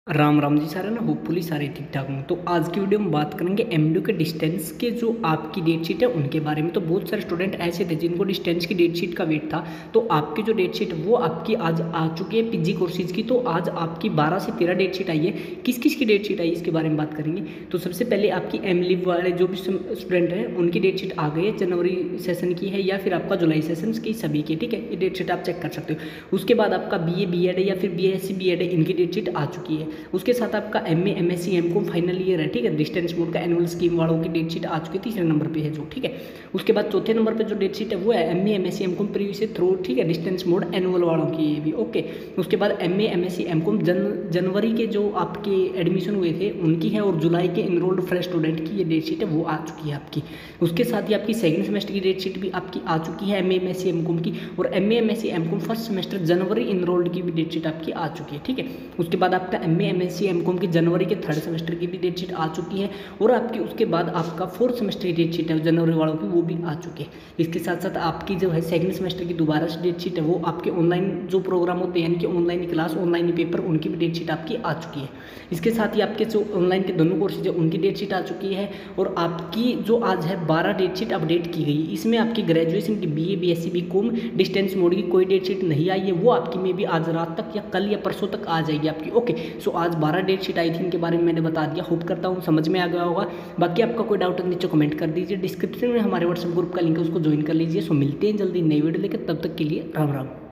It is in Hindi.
राम राम जी सारे ना होपफुली सारे ठीक ठाक हों। तो आज की वीडियो में बात करेंगे एमडीयू के डिस्टेंस के जो आपकी डेट शीट है उनके बारे में। तो बहुत सारे स्टूडेंट ऐसे थे जिनको डिस्टेंस की डेट शीट का वेट था। तो आपकी जो डेट शीट वो आपकी आज आ चुकी है पीजी कोर्सेज की। तो आज आपकी 12 से 13 डेट शीट आई है। किस किस की डेट शीट आई है इसके बारे में बात करेंगे। तो सबसे पहले आपकी एम लिव वाले जो भी स्टूडेंट हैं उनकी डेट शीट आ गई है। जनवरी सेशन की है या फिर आपका जुलाई सेशन की सभी की, ठीक है। ये डेट शीट आप चेक कर सकते हो। उसके बाद आपका बीए बीएड है या फिर बीएससी बीएड है, इनकी डेट शीट आ चुकी है। उसके साथ आपका MA MSc MCom final year है, ठीक है। डिस्टेंस मोड का एनुअल स्कीम वालों की डेट शीट आ चुकी है, तीसरे नंबर पे है जो, ठीक है। उसके बाद चौथे नंबर पे जो डेट शीट है वो है MA MSc MCom previous through, ठीक है। डिस्टेंस मोड एनुअल वालों की ये भी ओके। उसके बाद एमए एमएससी एमकॉम जनवरी के जो आपके एडमिशन हुए थे उनकी है, और जुलाई के इनरोल्ड फ्रेश स्टूडेंट की ये डेट शीट है वो आ चुकी है आपकी। उसके साथ ही आपकी सेकंड सेमेस्टर की डेट शीट भी आपकी आ चुकी है एमए एमएससी एमकॉम की, और MA MSc MCom first semester January enrolled की भी डेट शीट आपकी आ चुकी है, ठीक है। उसके बाद आपका एमए एमएससी एमकॉम की जनवरी के थर्ड सेमेस्टर की भी डेट शीट आ चुकी है, और आपकी उसके बाद आपका फोर्थ सेमेस्टर की डेट शीट है जनवरी वालों की, वो भी आ चुकी है। इसके साथ साथ आपकी जो है सेकंड सेमेस्टर की दोबारा से डेट शीट है वो आपके ऑनलाइन जो प्रोग्राम होते हैं, यानी कि ऑनलाइन क्लास ऑनलाइन पेपर, उनकी भी डेट शीट आपकी आ चुकी है। इसके साथ ही आपके जो ऑनलाइन के दोनों कोर्सेज है उनकी डेट शीट आ चुकी है, और आपकी जो आज है 12 डेट शीट अपडेट की गई। इसमें आपकी ग्रेजुएशन की BA BSc BCom distance mode की कोई डेट शीट नहीं आई है, वो आपकी में भी आज रात तक या कल या परसों तक आ जाएगी आपकी, ओके। सो आज 12 डेट शीट आई थी, इनके बारे में मैंने बता दिया। होप करता हूँ समझ में आ गया होगा। बाकी आपका कोई डाउट है नीचे कमेंट कर दीजिए। डिस्क्रिप्शन में हमारे व्हाट्सएप ग्रुप का लिंक है, उसको ज्वाइन कर लीजिए। सो मिलते हैं जल्दी नई वीडियो लेकर, तब तक के लिए राम राम।